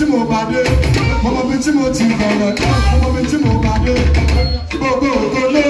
mo bá dé, mo mọ bí tí mo ti bẹ̀rẹ̀, mo mọ bí tí mo bá dé. Gbogbo ògo ló